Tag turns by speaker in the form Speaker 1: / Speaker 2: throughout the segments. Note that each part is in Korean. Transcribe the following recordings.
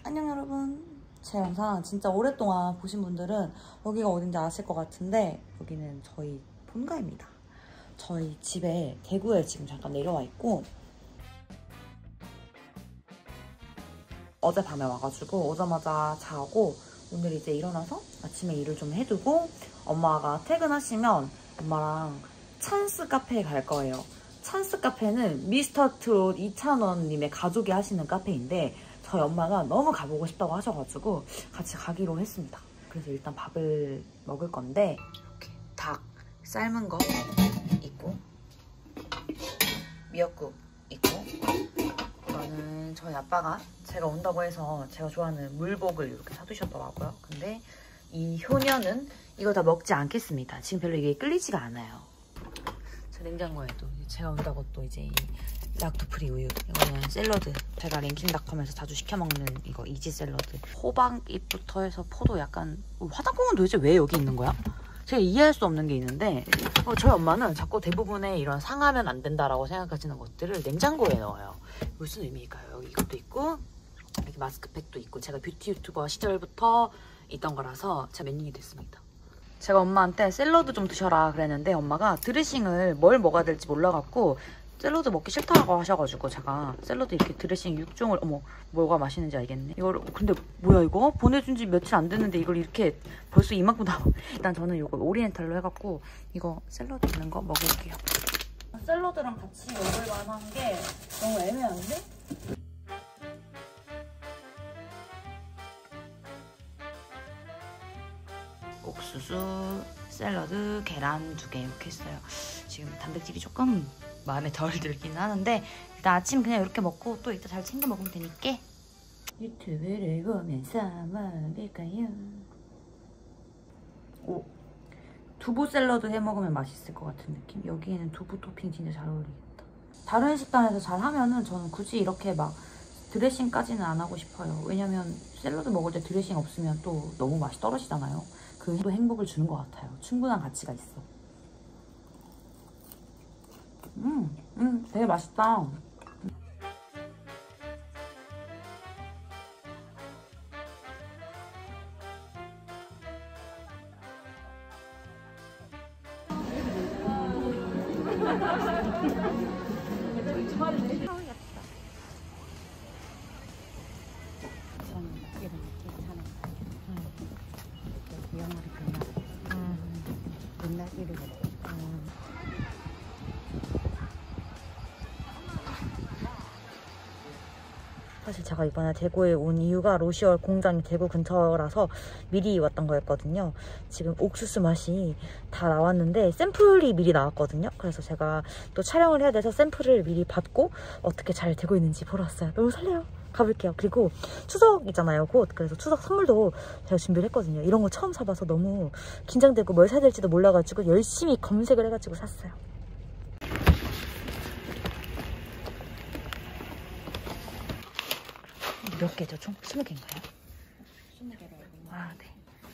Speaker 1: 안녕 여러분. 제 영상 진짜 오랫동안 보신 분들은 여기가 어딘지 아실 것 같은데 여기는 저희 본가입니다. 저희 집에 대구에 지금 잠깐 내려와 있고 어젯밤에 와가지고 오자마자 자고 오늘 이제 일어나서 아침에 일을 좀 해두고 엄마가 퇴근하시면 엄마랑 찬스 카페에 갈 거예요. 찬스 카페는 미스터트롯 이찬원님의 가족이 하시는 카페인데 저희 엄마가 너무 가보고 싶다고 하셔가지고 같이 가기로 했습니다. 그래서 일단 밥을 먹을 건데 이렇게 닭 삶은 거 있고 미역국 있고 이거는 저희 아빠가 제가 온다고 해서 제가 좋아하는 물복을 이렇게 사두셨더라고요. 근데 이 효녀는 이거 다 먹지 않겠습니다. 지금 별로 이게 끌리지가 않아요. 제 냉장고에도 제가 온다고 또 이제 락토프리 우유, 이거는 샐러드, 제가 랭킹닷컴에서 자주 시켜먹는 이거 이지 샐러드, 호박잎부터 해서 포도 약간 화장품은 도대체 왜 여기 있는 거야? 제가 이해할 수 없는 게 있는데 저희 엄마는 자꾸 대부분의 이런 상하면 안 된다라고 생각하시는 것들을 냉장고에 넣어요. 무슨 의미일까요? 여기 이것도 있고 여기 마스크팩도 있고 제가 뷰티 유튜버 시절부터 있던 거라서 제가 몇 년이 됐습니다. 제가 엄마한테 샐러드 좀 드셔라 그랬는데 엄마가 드레싱을 뭘 먹어야 될지 몰라갖고 샐러드 먹기 싫다고 하셔가지고 제가 샐러드 이렇게 드레싱 6종을 어머 뭐가 맛있는지 알겠네. 이걸 근데 뭐야 이거? 보내준 지 며칠 안 됐는데 이걸 이렇게 벌써 이만큼 다 일단 저는 이거 오리엔탈로 해갖고 이거 샐러드 있는 거 먹을게요. 샐러드랑 같이 먹을 만한 게 너무 애매한데? 옥수수, 샐러드, 계란 2개 이렇게 했어요. 지금 단백질이 조금 마음에 덜 들긴 하는데 일단 아침 그냥 이렇게 먹고 또 이따 잘 챙겨 먹으면 되니까 유튜브를 보면서 먹을까요? 오, 두부 샐러드 해 먹으면 맛있을 것 같은 느낌? 여기에는 두부 토핑 진짜 잘 어울리겠다. 다른 식당에서 잘 하면은 저는 굳이 이렇게 막 드레싱까지는 안 하고 싶어요. 왜냐면 샐러드 먹을 때 드레싱 없으면 또 너무 맛이 떨어지잖아요. 그 행복을 주는 것 같아요. 충분한 가치가 있어. 되게 맛있다. 사실 제가 이번에 대구에 온 이유가 로시월 공장이 대구 근처라서 미리 왔던 거였거든요. 지금 옥수수 맛이 다 나왔는데 샘플이 미리 나왔거든요. 그래서 제가 또 촬영을 해야 돼서 샘플을 미리 받고 어떻게 잘 되고 있는지 보러 왔어요. 너무 설레요. 가볼게요. 그리고 추석이잖아요, 곧. 그래서 추석 선물도 제가 준비를 했거든요. 이런 거 처음 사봐서 너무 긴장되고 뭘 사야 될지도 몰라가지고 열심히 검색을 해가지고 샀어요. 몇 개죠? 총 20개인가요? 20개로. 아, 네.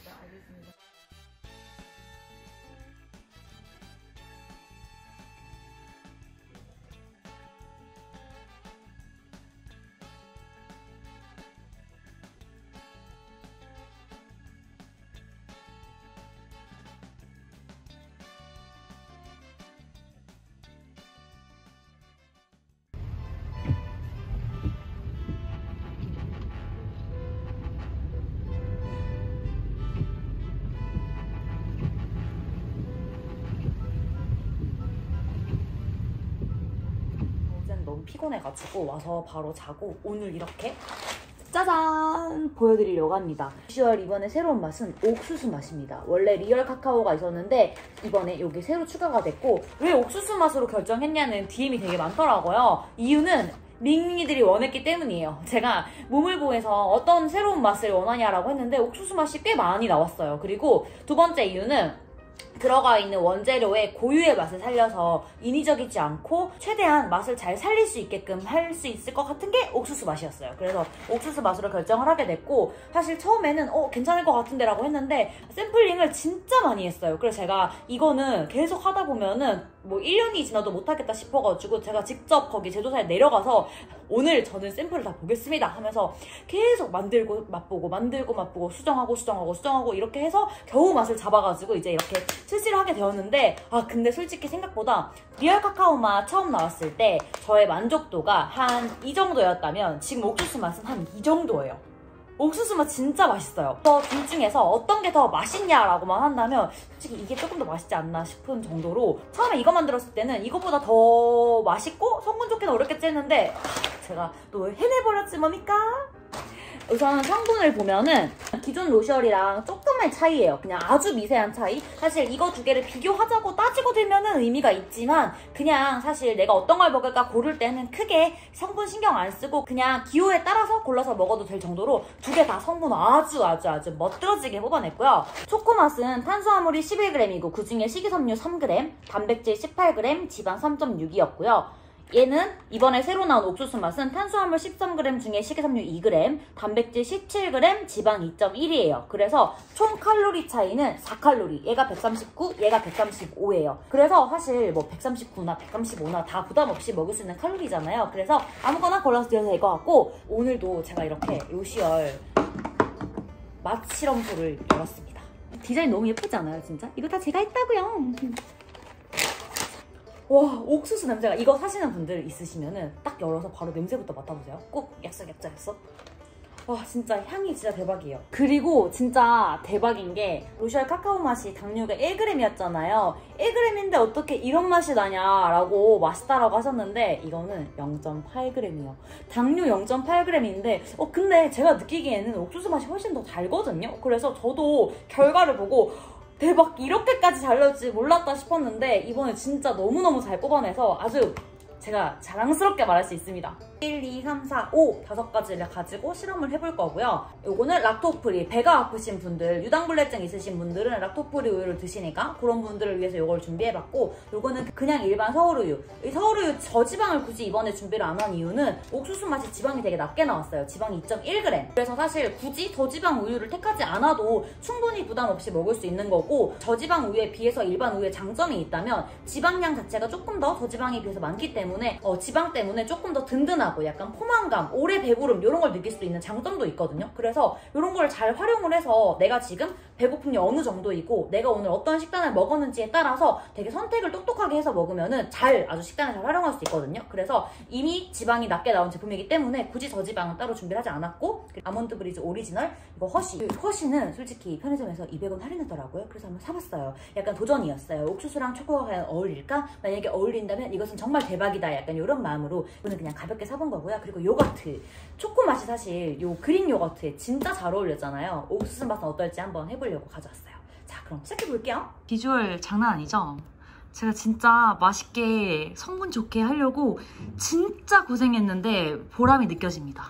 Speaker 1: 너무 피곤해가지고 와서 바로 자고 오늘 이렇게 짜잔! 보여드리려고 합니다. 루시월 이번에 새로운 맛은 옥수수 맛입니다. 원래 리얼 카카오가 있었는데 이번에 여기 새로 추가가 됐고 왜 옥수수 맛으로 결정했냐는 DM이 되게 많더라고요. 이유는 링링이들이 원했기 때문이에요. 제가 모물보에서 어떤 새로운 맛을 원하냐라고 했는데 옥수수 맛이 꽤 많이 나왔어요. 그리고 두 번째 이유는 들어가 있는 원재료의 고유의 맛을 살려서 인위적이지 않고 최대한 맛을 잘 살릴 수 있게끔 할 수 있을 것 같은 게 옥수수 맛이었어요. 그래서 옥수수 맛으로 결정을 하게 됐고, 사실 처음에는 괜찮을 것 같은데 라고 했는데 샘플링을 진짜 많이 했어요. 그래서 제가 이거는 계속 하다 보면은 뭐 1년이 지나도 못하겠다 싶어가지고 제가 직접 거기 제조사에 내려가서 오늘 저는 샘플을 다 보겠습니다 하면서 계속 만들고 맛보고 만들고 맛보고 수정하고 이렇게 해서 겨우 맛을 잡아가지고 이제 이렇게 출시를 하게 되었는데, 근데 솔직히 생각보다 리얼 카카오 맛 처음 나왔을 때 저의 만족도가 한 이 정도였다면 지금 옥수수 맛은 한 이 정도예요. 옥수수 맛 진짜 맛있어요. 둘 중에서 어떤 게 더 맛있냐라고만 한다면 솔직히 이게 조금 더 맛있지 않나 싶은 정도로, 처음에 이거 만들었을 때는 이것보다 더 맛있고 성분 좋게는 어렵겠지 했는데 제가 또 해내버렸지 뭡니까? 우선 성분을 보면은 기존 로션이랑 조금의 차이예요. 그냥 아주 미세한 차이. 사실 이거 두 개를 비교하자고 따지고 들면은 의미가 있지만, 그냥 사실 내가 어떤 걸 먹을까 고를 때는 크게 성분 신경 안 쓰고 그냥 기호에 따라서 골라서 먹어도 될 정도로 두 개 다 성분 아주 멋들어지게 뽑아냈고요. 초코맛은 탄수화물이 11g이고 그중에 식이섬유 3g, 단백질 18g, 지방 3.6이었고요. 얘는 이번에 새로 나온 옥수수 맛은 탄수화물 13g 중에 식이섬유 2g, 단백질 17g, 지방 2.1이에요. 그래서 총 칼로리 차이는 4칼로리. 얘가 139, 얘가 135예요. 그래서 사실 뭐 139나 135나 다 부담 없이 먹을 수 있는 칼로리잖아요. 그래서 아무거나 골라서 드셔도 될 것 같고, 오늘도 제가 이렇게 요시얼 맛 실험소를 열었습니다. 디자인 너무 예쁘지 않아요, 진짜? 이거 다 제가 했다고요. 와, 옥수수 냄새가, 이거 사시는 분들 있으시면은 딱 열어서 바로 냄새부터 맡아보세요. 꼭 약속. 와, 진짜 향이 진짜 대박이에요. 그리고 진짜 대박인 게 로시얼 카카오 맛이 당류가 1g이었잖아요. 1g인데 어떻게 이런 맛이 나냐라고 맛있다라고 하셨는데 이거는 0.8g이에요. 당류 0.8g인데 근데 제가 느끼기에는 옥수수 맛이 훨씬 더 달거든요. 그래서 저도 결과를 보고 대박, 이렇게까지 잘 나올지 몰랐다 싶었는데 이번에 진짜 너무너무 잘 뽑아내서 아주 제가 자랑스럽게 말할 수 있습니다. 1, 2, 3, 4, 5 5가지를 가지고 실험을 해볼 거고요. 요거는 락토프리, 배가 아프신 분들, 유당불내증 있으신 분들은 락토프리 우유를 드시니까 그런 분들을 위해서 요걸 준비해봤고, 요거는 그냥 일반 서울우유. 이 서울우유 저지방을 굳이 이번에 준비를 안 한 이유는 옥수수 맛이 지방이 되게 낮게 나왔어요. 지방이 2.1g. 그래서 사실 굳이 저지방 우유를 택하지 않아도 충분히 부담 없이 먹을 수 있는 거고, 저지방 우유에 비해서 일반 우유의 장점이 있다면 지방량 자체가 조금 더 저지방에 비해서 많기 때문에 지방 때문에 조금 더 든든하고 약간 포만감, 오래 배부름 이런 걸 느낄 수 있는 장점도 있거든요. 그래서 이런 걸 잘 활용을 해서 내가 지금 배고픔이 어느 정도이고 내가 오늘 어떤 식단을 먹었는지에 따라서 되게 선택을 똑똑하게 해서 먹으면은 아주 식단을 잘 활용할 수 있거든요. 그래서 이미 지방이 낮게 나온 제품이기 때문에 굳이 저지방은 따로 준비를 하지 않았고, 아몬드 브리즈 오리지널 이거 허쉬는 솔직히 편의점에서 200원 할인하더라고요. 그래서 한번 사봤어요. 약간 도전이었어요. 옥수수랑 초코가 과연 어울릴까? 만약에 어울린다면 이것은 정말 대박이다, 약간 이런 마음으로 이거는 그냥 가볍게 사본 거고요. 그리고 요거트, 초코 맛이 사실 요 그릭 요거트에 진짜 잘 어울렸잖아요. 옥수수 맛은 어떨지 한번 해보려고 가져왔어요. 자, 그럼 시작해볼게요. 비주얼 장난 아니죠? 제가 진짜 맛있게 성분 좋게 하려고 진짜 고생했는데 보람이 느껴집니다.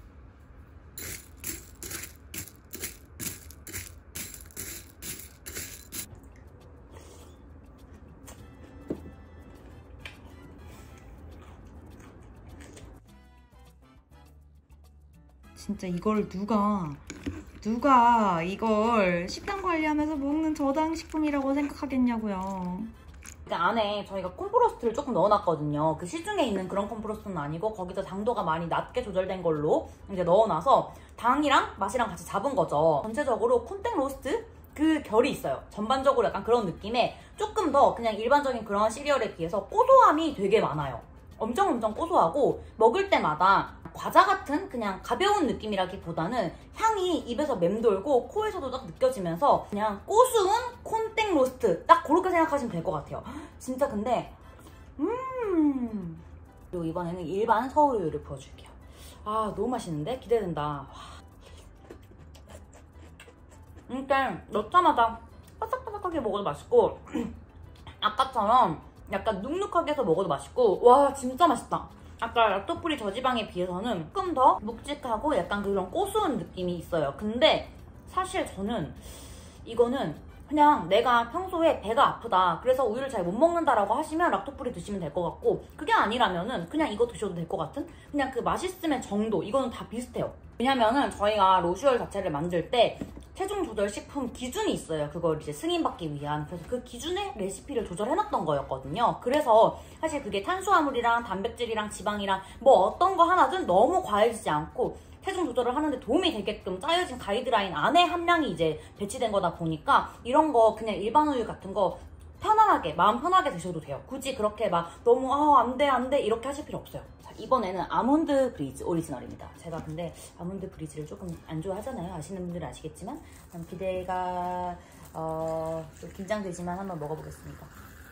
Speaker 1: 진짜 이걸 누가 이걸 식단 관리하면서 먹는 저당식품이라고 생각하겠냐고요. 안에 저희가 콤프로스트를 조금 넣어놨거든요. 그 시중에 있는 그런 콤프로스트는 아니고 거기서 당도가 많이 낮게 조절된 걸로 이제 넣어놔서 당이랑 맛이랑 같이 잡은 거죠. 전체적으로 콘땡 로스트 그 결이 있어요. 전반적으로 약간 그런 느낌에 조금 더 그냥 일반적인 그런 시리얼에 비해서 고소함이 되게 많아요. 엄청 고소하고 먹을 때마다 과자 같은 그냥 가벼운 느낌이라기보다는 향이 입에서 맴돌고 코에서도 딱 느껴지면서 그냥 고소한 콘땡 로스트, 딱 그렇게 생각하시면 될 것 같아요. 진짜 근데 그리고 이번에는 일반 서울우유를 부어줄게요. 아, 너무 맛있는데? 기대된다. 일단 넣자마자 바삭바삭하게 먹어도 맛있고 아까처럼 약간 눅눅하게 해서 먹어도 맛있고, 와 진짜 맛있다. 아까 락토프리 저지방에 비해서는 조금 더 묵직하고 약간 그런 고소한 느낌이 있어요. 근데 사실 저는 이거는 그냥 내가 평소에 배가 아프다, 그래서 우유를 잘 못 먹는다라고 하시면 락토프리 드시면 될 것 같고, 그게 아니라면은 그냥 이거 드셔도 될 것 같은 그냥 그 맛있음의 정도, 이거는 다 비슷해요. 왜냐면은 저희가 로슈얼 자체를 만들 때 체중 조절 식품 기준이 있어요. 그걸 이제 승인받기 위한. 그래서 그 기준의 레시피를 조절해놨던 거였거든요. 그래서 사실 그게 탄수화물이랑 단백질이랑 지방이랑 뭐 어떤 거 하나든 너무 과해지지 않고 체중 조절을 하는데 도움이 되게끔 짜여진 가이드라인 안에 함량이 이제 배치된 거다 보니까 이런 거 그냥 일반 우유 같은 거 편안하게, 마음 편하게 드셔도 돼요. 굳이 그렇게 막 너무 안 돼 이렇게 하실 필요 없어요. 자, 이번에는 아몬드 브리즈 오리지널입니다. 제가 근데 아몬드 브리즈를 조금 안 좋아하잖아요. 아시는 분들은 아시겠지만 기대가 좀 긴장되지만 한번 먹어보겠습니다.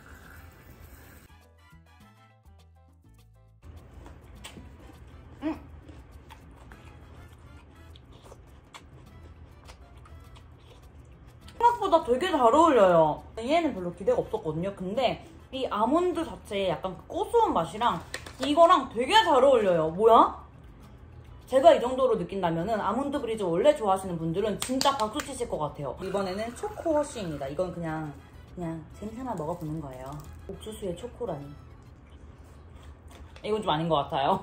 Speaker 1: 생각보다 되게 잘 어울려요. 얘는 별로 기대가 없었거든요. 근데 이 아몬드 자체의 약간 고소한 맛이랑 이거랑 되게 잘 어울려요. 뭐야? 제가 이 정도로 느낀다면은 아몬드 브리즈 원래 좋아하시는 분들은 진짜 박수 치실 것 같아요. 이번에는 초코 허쉬입니다. 이건 그냥 재미삼아 먹어보는 거예요. 옥수수에 초코라니. 이건 좀 아닌 것 같아요.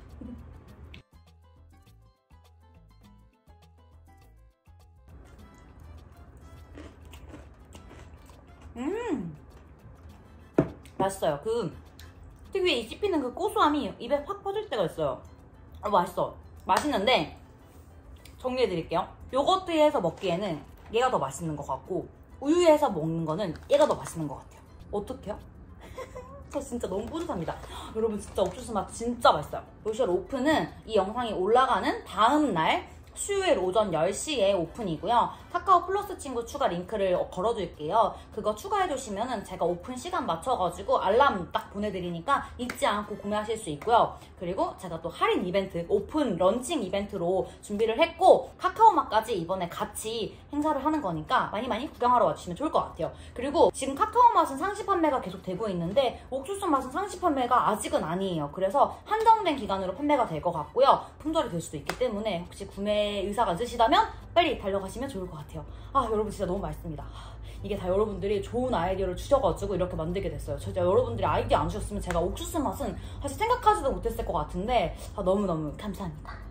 Speaker 1: 맛있어요. 그 특유의 이 씹히는 그 고소함이 입에 확 퍼질 때가 있어요. 맛있어. 맛있는데 정리해드릴게요. 요거트에서 먹기에는 얘가 더 맛있는 것 같고, 우유에서 먹는 거는 얘가 더 맛있는 것 같아요. 어떡해요? 저 진짜 너무 뿌듯합니다. 여러분 진짜 옥수수 맛 진짜 맛있어요. 로슈얼 오픈은 이 영상이 올라가는 다음날 수요일 오전 10시에 오픈이고요. 카카오 플러스 친구 추가 링크를 걸어둘게요. 그거 추가해주시면은 제가 오픈 시간 맞춰가지고 알람 딱 보내드리니까 잊지 않고 구매하실 수 있고요. 그리고 제가 또 할인 이벤트, 오픈 런칭 이벤트로 준비를 했고, 카카오맛까지 이번에 같이 행사를 하는 거니까 많이 구경하러 와주시면 좋을 것 같아요. 그리고 지금 카카오맛은 상시 판매가 계속 되고 있는데 옥수수 맛은 상시 판매가 아직은 아니에요. 그래서 한정된 기간으로 판매가 될 것 같고요. 품절이 될 수도 있기 때문에 혹시 구매 의사가 있으시다면 빨리 달려가시면 좋을 것 같아요. 여러분 진짜 너무 맛있습니다. 이게 다 여러분들이 좋은 아이디어를 주셔가지고 이렇게 만들게 됐어요. 진짜 여러분들이 아이디어 안 주셨으면 제가 옥수수 맛은 사실 생각하지도 못했을 것 같은데 너무너무 감사합니다.